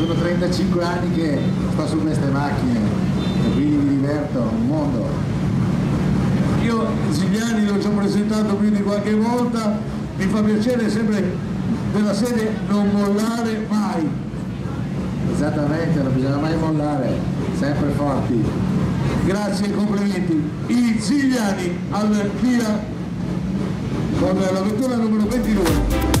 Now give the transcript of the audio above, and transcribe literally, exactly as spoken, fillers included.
sono trentacinque anni che sto su queste macchine e quindi mi diverto un mondo. Io Giuliani l'ho già presentato più di qualche volta, mi fa piacere sempre della serie non mollare mai. Esattamente, non bisogna mai mollare, sempre forti. Grazie e complimenti. I Giuliani al via con la vettura numero ventidue.